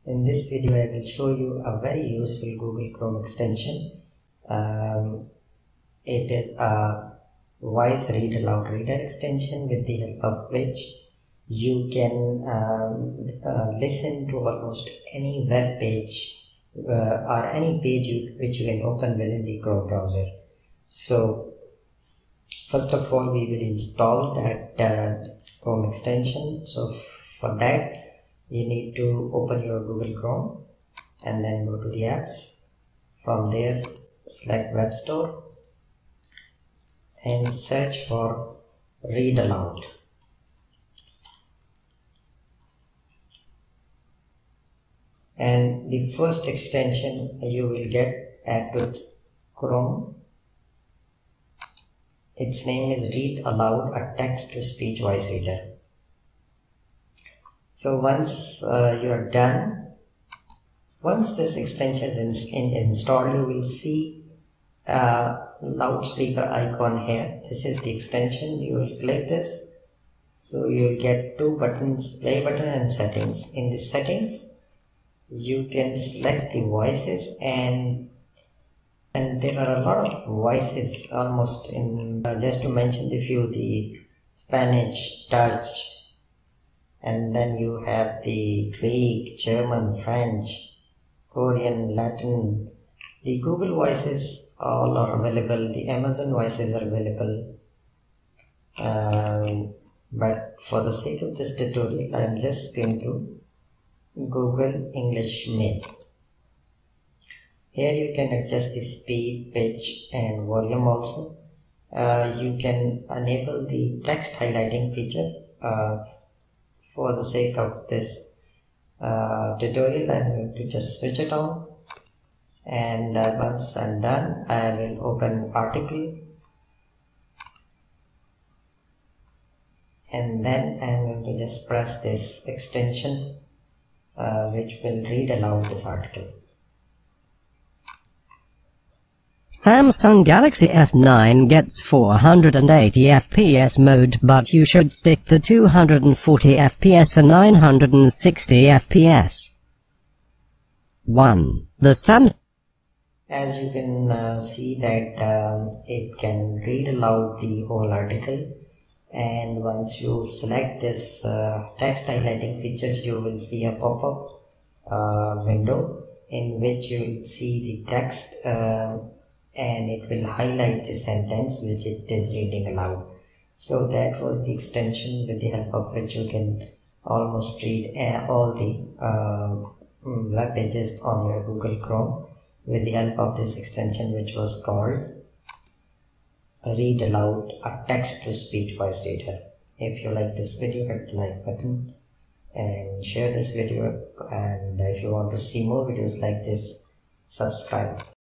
In this video I will show you a very useful Google Chrome extension. It is a voice read aloud reader extension with the help of which you can listen to almost any web page or any page which you can open within the Chrome browser. So first of all we will install that Chrome extension. So for that you need to open your Google Chrome and then go to the apps. From there select Web Store and search for Read Aloud. And the first extension you will get at Chrome, its name is Read Aloud, a text-to-speech voice reader. So once you are done, once this extension is installed, you will see a loudspeaker icon here. This is the extension. You will click this. So you will get two buttons, play button and settings. In the settings, you can select the voices, and there are a lot of voices almost in just to mention the few, the Spanish, Dutch, and then you have the Greek, German, French, Korean, Latin. The Google voices all are available. The Amazon voices are available. But for the sake of this tutorial, I am just going to Google English Male. Here you can adjust the speed, pitch and volume also. You can enable the text highlighting feature. For the sake of this tutorial, I am going to just switch it on, and once I'm done, I will open article, and then I'm going to just press this extension which will read aloud this article. Samsung Galaxy S9 gets 480 FPS mode, but you should stick to 240 FPS and 960 FPS. 1. The Samsung. As you can see that it can read aloud the whole article, and once you select this text highlighting feature, you will see a pop-up window in which you will see the text and it will highlight the sentence which it is reading aloud. So that was the extension with the help of which you can almost read all the web pages on your Google Chrome with the help of this extension, which was called Read Aloud, a text-to-speech voice reader. If you like this video, hit the like button and share this video, and if you want to see more videos like this, subscribe.